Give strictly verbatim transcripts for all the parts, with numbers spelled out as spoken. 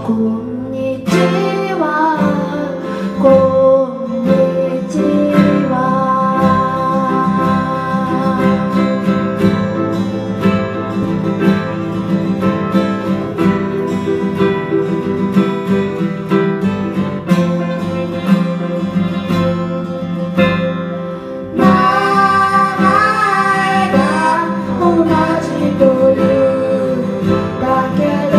こんにちは、こんにちは。名前が同じというだけで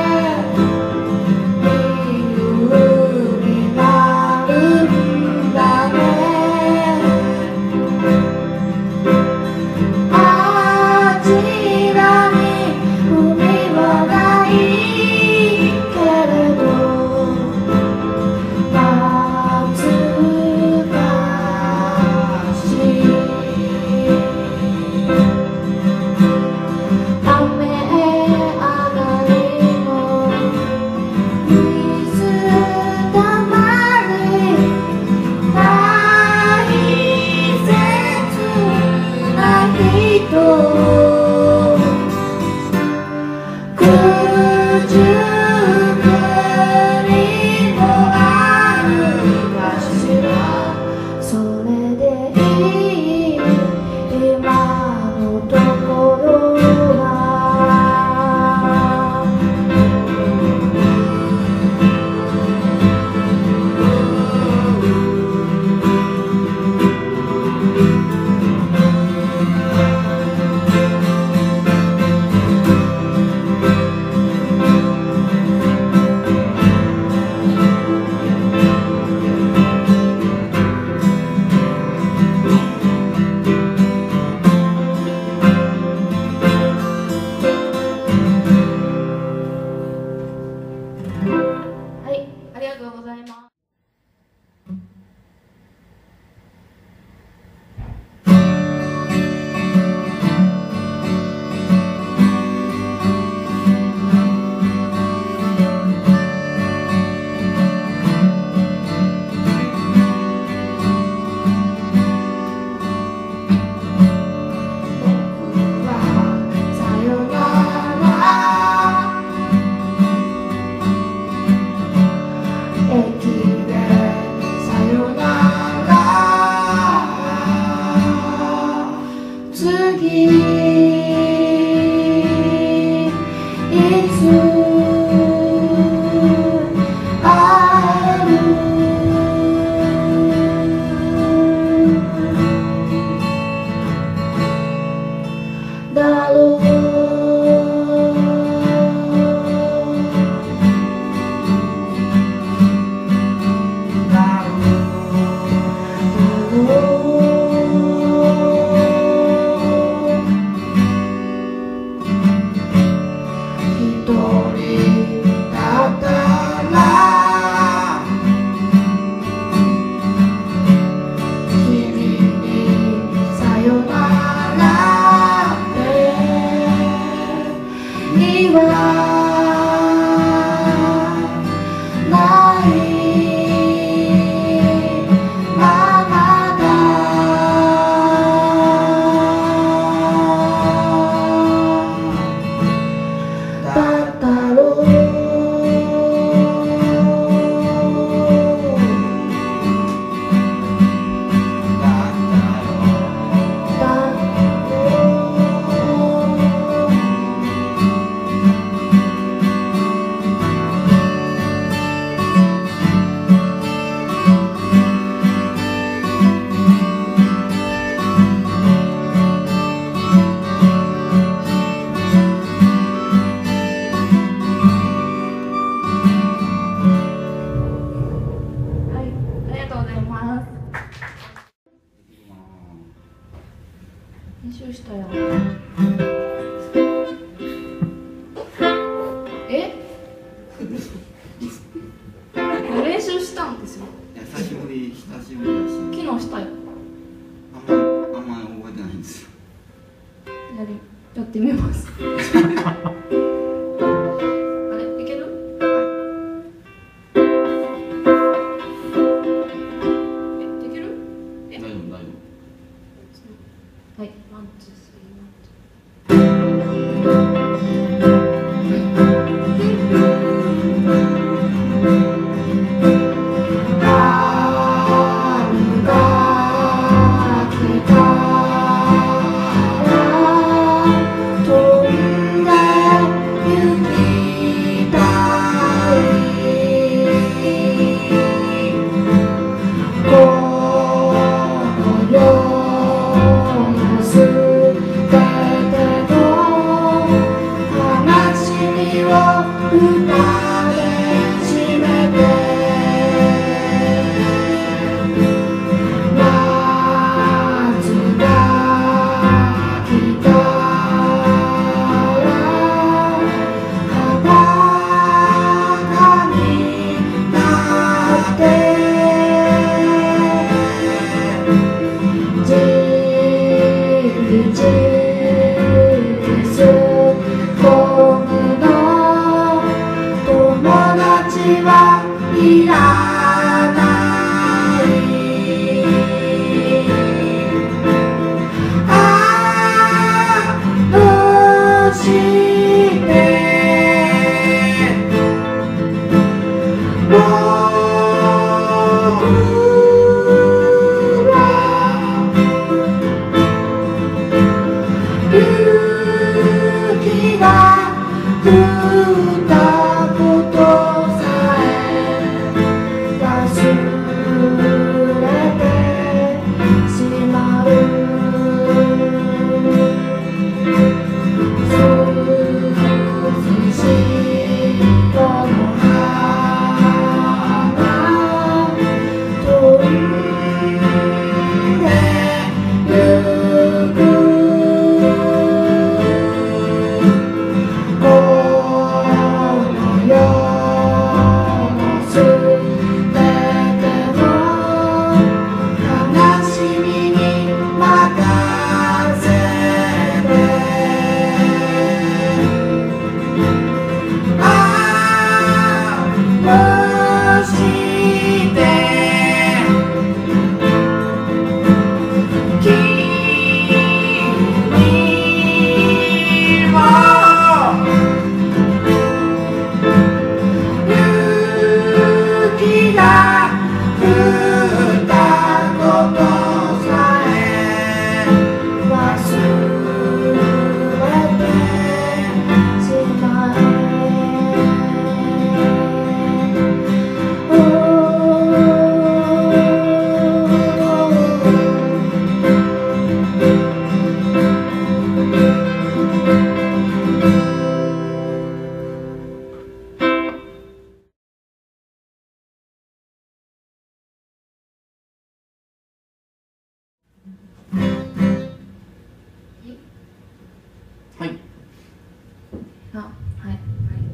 練習したよ。え？練習したんですよ。 いや久しぶり久しぶりだし。 昨日したよ。 あんまあんまり覚えてないんですよ。 やりやってみます。あれいける？えできる？え？ 大丈夫大丈夫。 はい、ワンツースリーワンツー。 「 はいらないああどうして僕は勇気が降ったことさえ忘れてしまう涼しいこの花飛んでゆくこの世のすべてを悲しみに任せてああどうして君も勇気が降ったことさえ忘れてしまはい。 あ、はいはい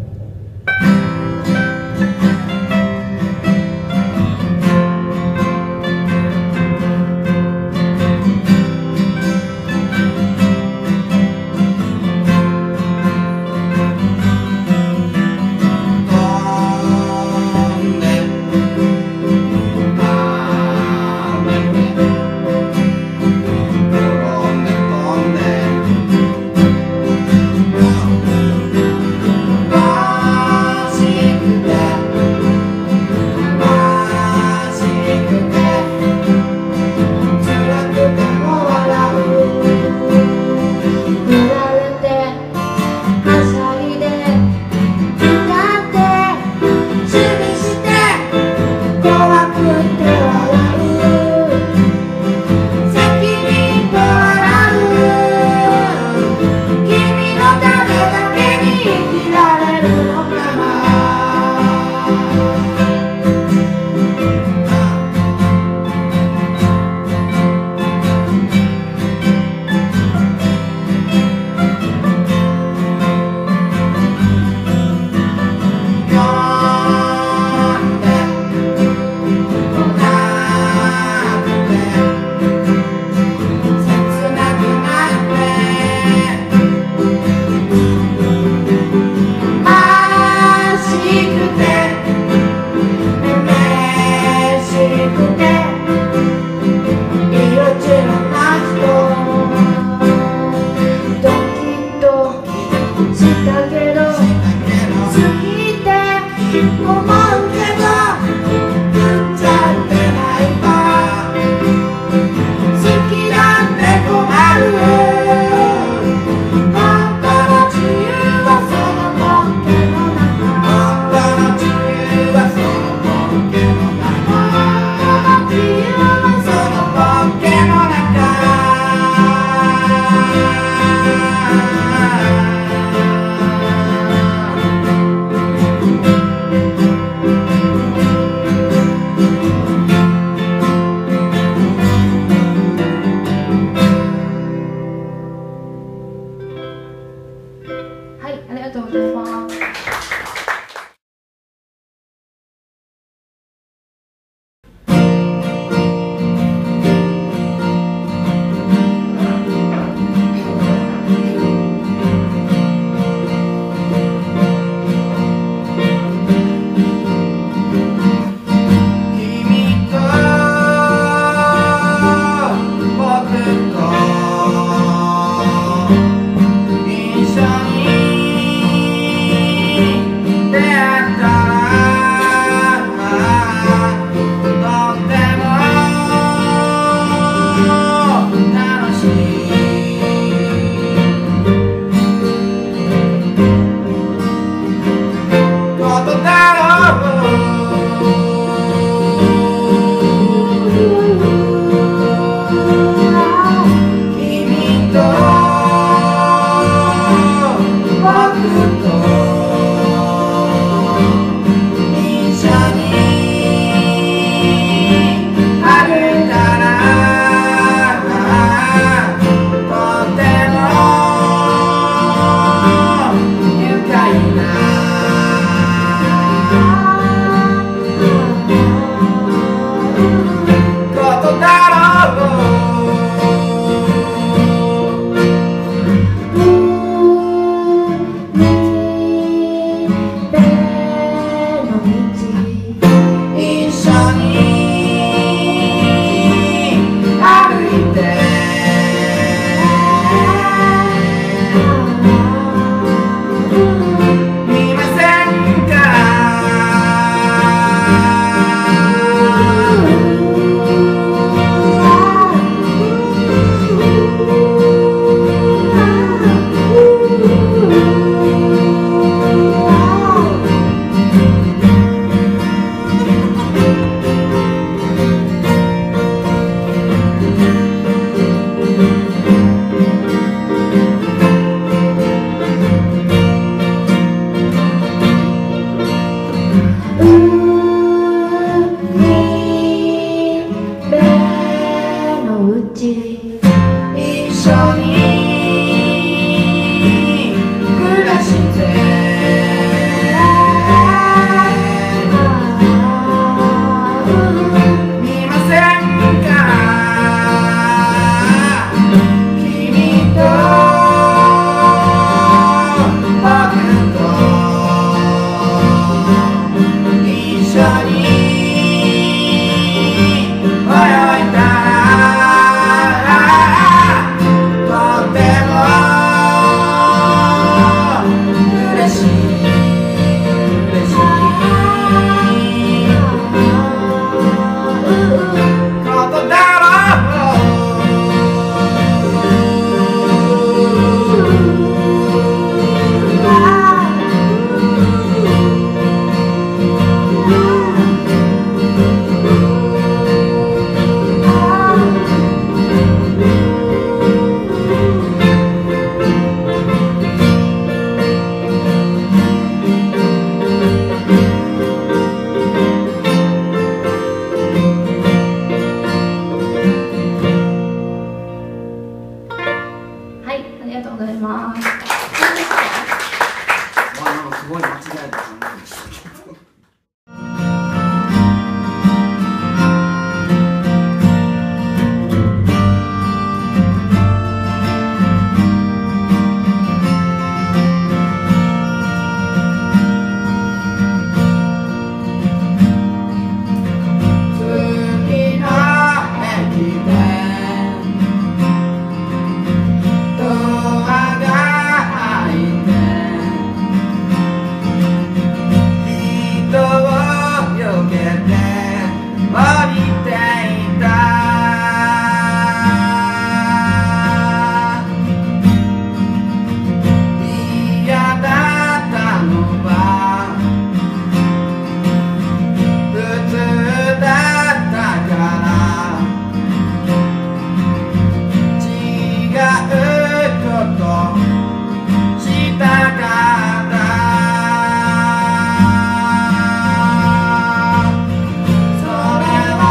飛んで跳ねて飛んで飛んで悲しくて悲しくて辛くても笑う振られてはしゃいで歌って趣味して怖くて笑う責任と笑う君のためだけに生きられるのかな呼んで来なくて切なくなって悲しくて嬉しくて色白な人ドキッとしたけど好きって思うけど言っちゃってないか好きなんて困る本当の自由はそのポッケの中本当の自由はそのポッケの中本当の自由はそのポッケの中それは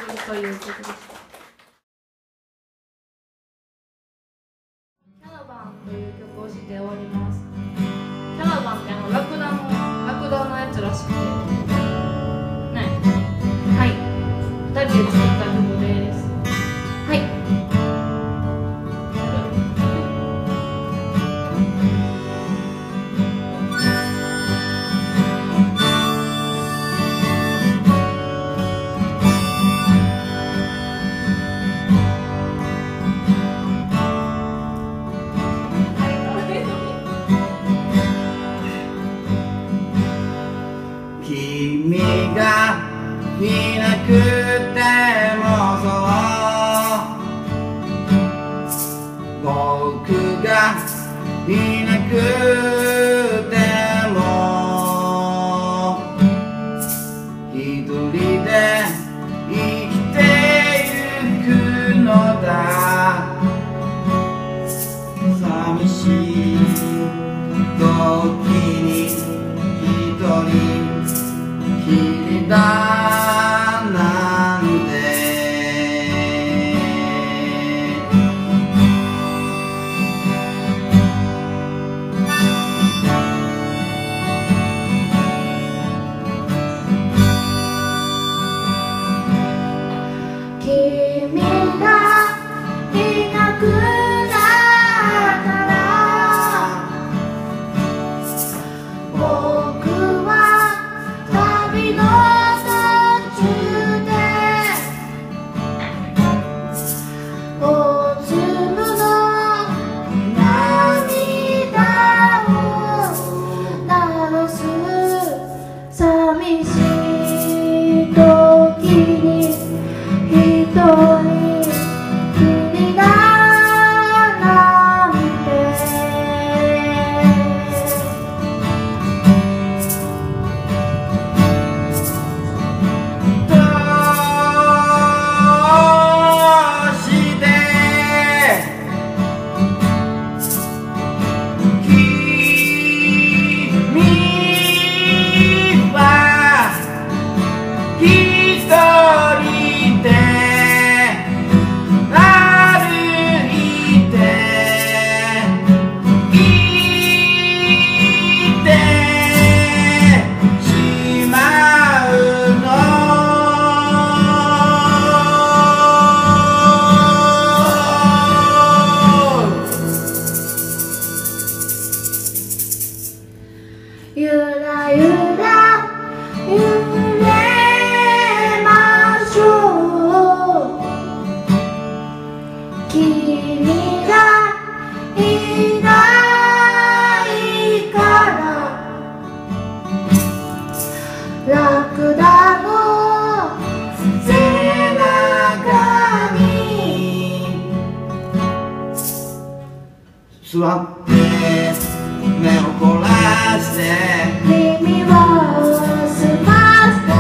ということでした。キャラバンという曲をしております。キャラバンってあのラクダのラクダのやつらしくてね、はい、ふたりで作った曲です。はい。 君がいなくてもそう僕がいなくても一人で生きてゆくのだ寂しい時に一人きりだなんて君がいなくなったら僕は旅の途中で大粒の涙を流す寂しい時に一人きりだなんてどうして君は一人で歩いていてしまうゆらゆら揺れましょう君がいないからラクダの背中に座って目を凝らして耳を澄ませ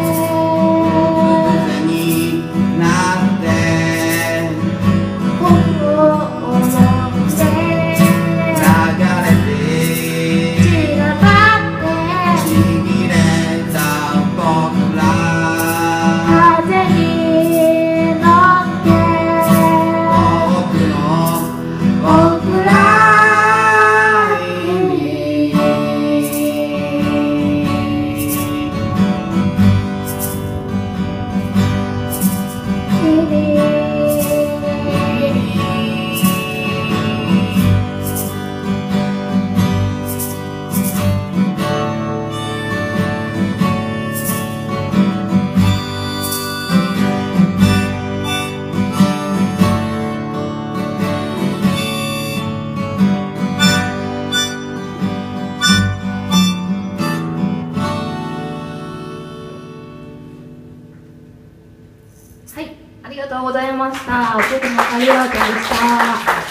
風になって心を持って流れて散らばってちぎれた僕ら風に乗って僕の僕らはい、ありがとうございました。お手手もありがとうでした。